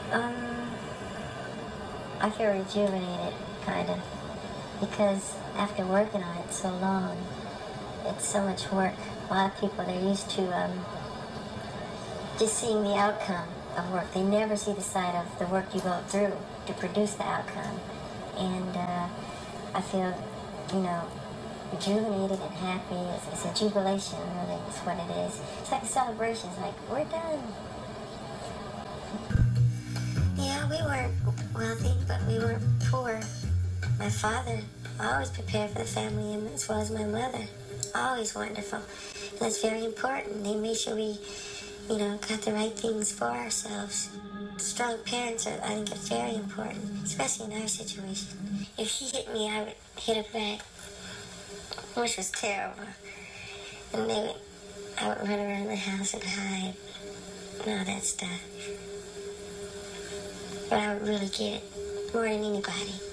Um, I feel rejuvenated, kind of, because after working on it so long, it's so much work. A lot of people, they're used to just seeing the outcome of work. They never see the side of the work you go through to produce the outcome. And I feel, rejuvenated and happy. It's a jubilation, really, is what it is. It's like a celebration. It's like, we're done. Yeah, we weren't wealthy, but we weren't poor. My father always prepared for the family, and as well as my mother. Always wonderful. That's very important. They made sure we, got the right things for ourselves. Strong parents are, I think, are very important, especially in our situation. If he hit me, I would hit him back, which was terrible. And I would run around the house and hide and all that stuff. But I would really get it more than anybody.